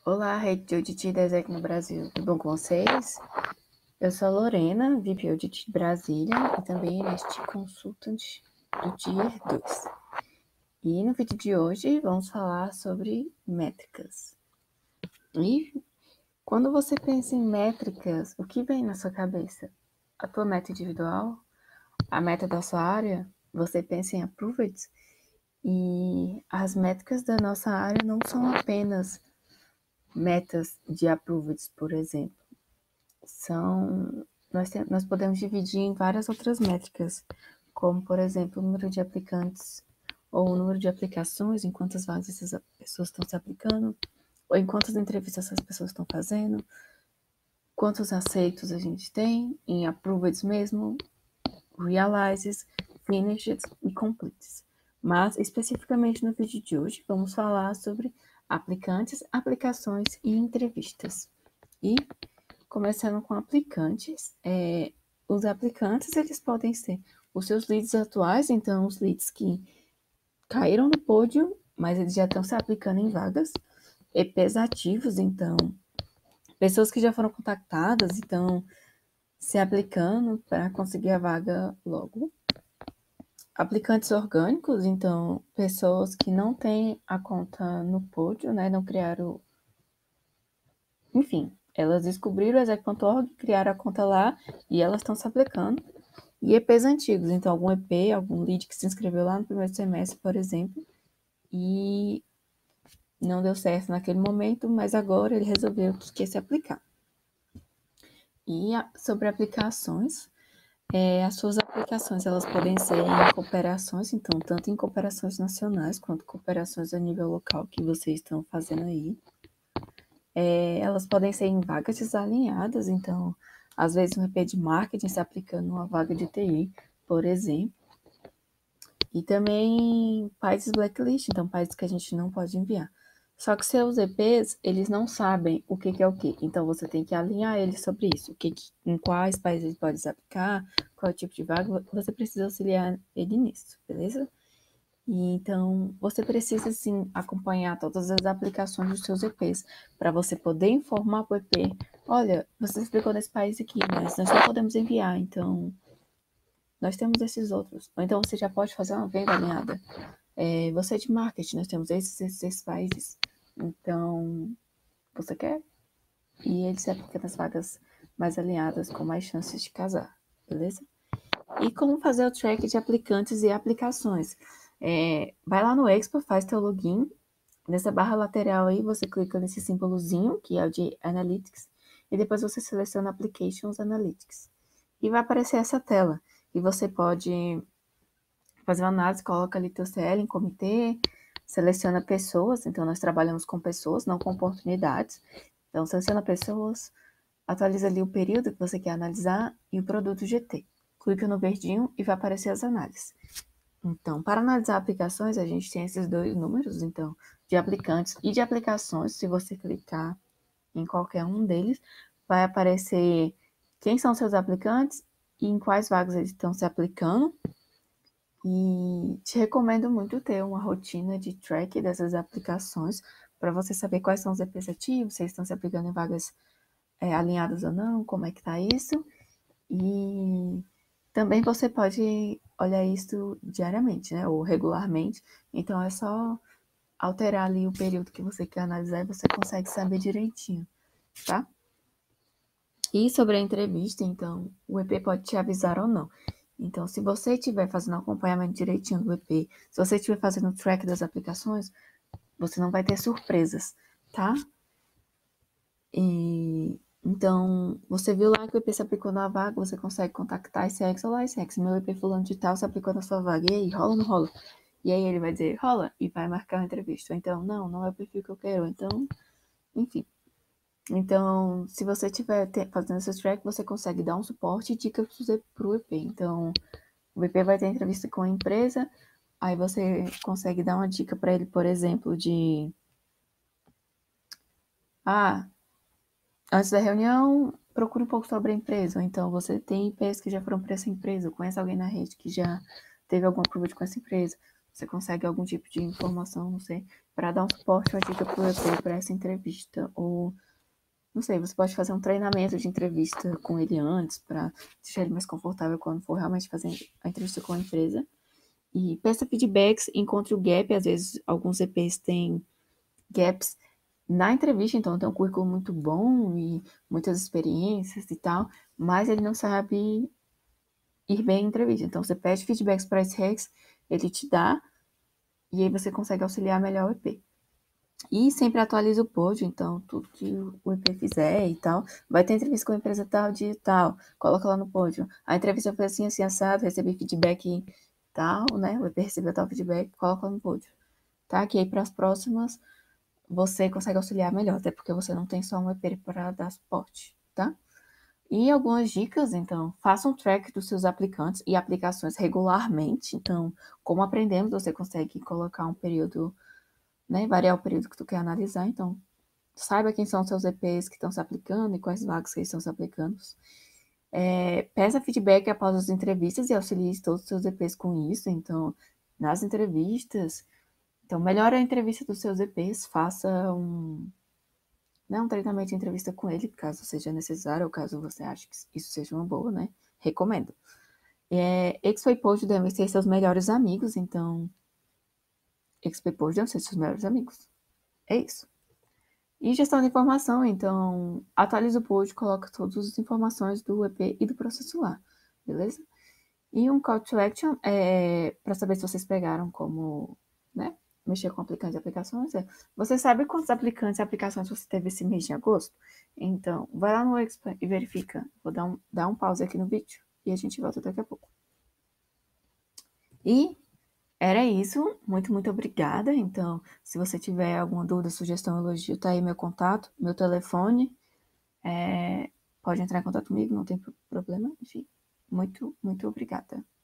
Olá, rede de audit da Exec no Brasil. Tudo bom com vocês? Eu sou a Lorena, VP Audit de Brasília e também neste Consultant do Tier 2. E no vídeo de hoje vamos falar sobre métricas. E quando você pensa em métricas, o que vem na sua cabeça? A tua meta individual? A meta da sua área? Você pensa em approved? E as métricas da nossa área não são apenas metas de approved, por exemplo. Nós podemos dividir em várias outras métricas, como, por exemplo, o número de aplicantes ou o número de aplicações, em quantas vagas essas pessoas estão se aplicando, ou em quantas entrevistas essas pessoas estão fazendo, quantos aceitos a gente tem em approved mesmo, realizes, finished e completes. Mas, especificamente no vídeo de hoje, vamos falar sobre aplicantes, aplicações e entrevistas. E começando com aplicantes, os aplicantes eles podem ser os seus leads atuais, então os leads que caíram no pódio, mas eles já estão se aplicando em vagas, EPs ativos, então pessoas que já foram contactadas e estão se aplicando para conseguir a vaga logo. Aplicantes orgânicos, então pessoas que não têm a conta no pódio, né, não criaram, enfim, elas descobriram o Exec.org, criaram a conta lá e elas estão se aplicando. E EPs antigos, então algum EP, algum lead que se inscreveu lá no primeiro semestre, por exemplo, e não deu certo naquele momento, mas agora ele resolveu que quer se aplicar. E sobre aplicações, as suas aplicações elas podem ser em cooperações, então tanto em cooperações nacionais quanto cooperações a nível local que vocês estão fazendo aí. Elas podem ser em vagas desalinhadas, então às vezes um EP de marketing se aplicando numa vaga de TI, por exemplo. E também países blacklist, então países que a gente não pode enviar. Só que seus EPs, eles não sabem o que é o que. Então você tem que alinhar eles sobre isso. Em quais países ele pode se aplicar, qual é o tipo de vaga, você precisa auxiliar ele nisso, beleza? E então você precisa sim acompanhar todas as aplicações dos seus EPs para você poder informar para o EP, olha, você se aplicou nesse país aqui, mas nós não podemos enviar, então nós temos esses outros. Ou então você já pode fazer uma venda alinhada. Você é de marketing, nós temos esses países. Então, você quer? E ele se aplica nas vagas mais alinhadas, com mais chances de casar, beleza? E como fazer o track de aplicantes e aplicações? Vai lá no Expo, faz teu login. Nessa barra lateral aí, você clica nesse símbolozinho, que é o de Analytics, e depois você seleciona Applications Analytics. E vai aparecer essa tela. E você pode fazer uma análise, coloca ali teu CL em comitê, seleciona pessoas, então nós trabalhamos com pessoas, não com oportunidades. Então, seleciona pessoas, atualiza ali o período que você quer analisar e o produto GT. Clica no verdinho e vai aparecer as análises. Então, para analisar aplicações, a gente tem esses dois números, então, de aplicantes e de aplicações. Se você clicar em qualquer um deles, vai aparecer quem são seus aplicantes e em quais vagas eles estão se aplicando. E te recomendo muito ter uma rotina de track dessas aplicações para você saber quais são os EPs ativos, se eles estão se aplicando em vagas alinhadas ou não, como é que tá isso. E também você pode olhar isso diariamente, né? Ou regularmente. Então é só alterar ali o período que você quer analisar e você consegue saber direitinho, tá? E sobre a entrevista, então, o EP pode te avisar ou não. Então, se você estiver fazendo acompanhamento direitinho do EP, se você estiver fazendo o track das aplicações, você não vai ter surpresas, tá? Então, você viu lá que o EP se aplicou na vaga, você consegue contactar esse ex, olá, esse ex, meu EP fulano de tal se aplicou na sua vaga, e aí, rola ou não rola? E aí ele vai dizer, rola, e vai marcar uma entrevista. Ou então, não é o perfil que eu quero, então, enfim. Então, se você estiver fazendo esse track, você consegue dar um suporte e dicas para o EP. Então, o EP vai ter entrevista com a empresa, aí você consegue dar uma dica para ele, por exemplo, de antes da reunião, procure um pouco sobre a empresa. Ou então, você tem IPs que já foram para essa empresa, conhece alguém na rede que já teve algum approval com essa empresa. você consegue algum tipo de informação, não sei, para dar um suporte, uma dica para o EP para essa entrevista. Ou, não sei, você pode fazer um treinamento de entrevista com ele antes, para deixar ele mais confortável quando for realmente fazer a entrevista com a empresa. E peça feedbacks, encontre o gap. Às vezes, alguns EPs têm gaps na entrevista, então tem um currículo muito bom e muitas experiências e tal, mas ele não sabe ir bem em entrevista. Então, você pede feedbacks para esse Rex, ele te dá, e aí você consegue auxiliar melhor o EP. E sempre atualiza o pódio, então tudo que o EP fizer e tal, vai ter entrevista com a empresa tal, de tal, coloca lá no pódio. A entrevista foi assim, assim, assado, recebi feedback tal, né? O EP recebeu tal feedback, coloca lá no pódio. Tá? Que aí para as próximas você consegue auxiliar melhor, até porque você não tem só um EP para dar suporte, tá? E algumas dicas, então, faça um track dos seus aplicantes e aplicações regularmente. Então, como aprendemos, você consegue colocar um período, né, variar o período que tu quer analisar. Então, saiba quem são os seus EPs que estão se aplicando e quais vagas que estão se aplicando. Peça feedback após as entrevistas e auxilie todos os seus EPs com isso. Então, nas entrevistas, então, melhore a entrevista dos seus EPs, faça um treinamento de entrevista com ele, caso seja necessário, ou caso você ache que isso seja uma boa, né? Recomendo. Expo e Post devem ser seus melhores amigos, então Expo e Post devem ser seus melhores amigos. É isso. E gestão de informação, então atualiza o post, coloca todas as informações do EP e do processo lá, beleza? E um call to action para saber se vocês pegaram como, né, mexer com aplicantes e aplicações. Você sabe quantos aplicantes e aplicações você teve esse mês de agosto? Então, vai lá no Expo e verifica. Vou dar um pause aqui no vídeo e a gente volta daqui a pouco. E era isso. Muito, muito obrigada. Então, se você tiver alguma dúvida, sugestão, elogio, tá aí meu contato, meu telefone. Pode entrar em contato comigo, não tem problema. Enfim, muito, muito obrigada.